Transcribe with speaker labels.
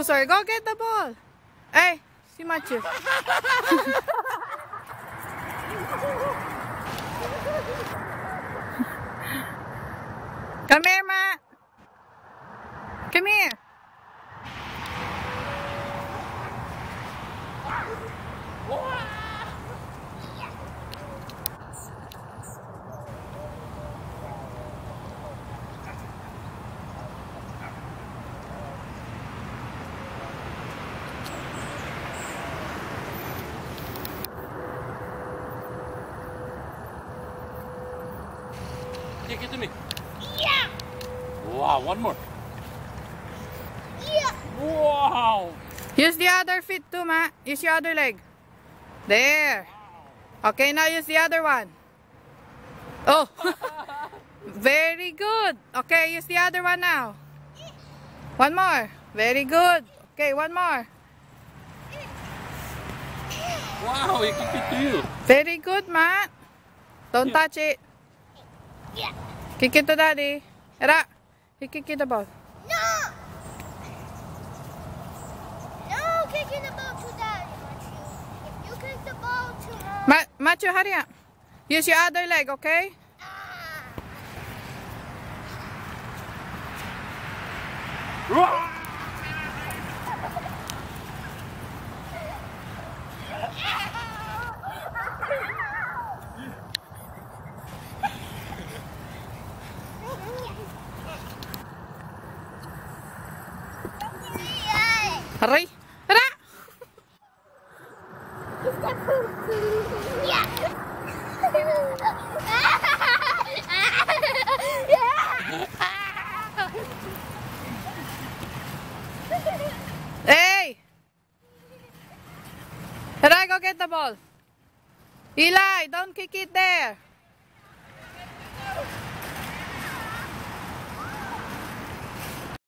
Speaker 1: loser. Go get the ball. Hey, si Matthew. Come here, Matt. Come here.
Speaker 2: Take it to me. Yeah. Wow, one more.
Speaker 3: Yeah.
Speaker 2: Wow.
Speaker 1: Use the other feet too, Matt. Use your other leg. There. Okay, now use the other one. Oh. Very good. Okay, use the other one now. One more. Very good. Okay, one more.
Speaker 2: Wow, he kicked it to you.
Speaker 1: Very good, Matt. Don't touch it.
Speaker 3: Yeah.
Speaker 1: Kick it to Daddy. Era, he kick you the ball.
Speaker 3: No. No, kicking the ball to Daddy, Matthew. You kick the ball to her.
Speaker 1: Matthew, hurry up. Use your other leg, okay? Hurry. Era.
Speaker 3: Yeah.
Speaker 1: Hey! Era, go get the ball. Eli, don't kick it there.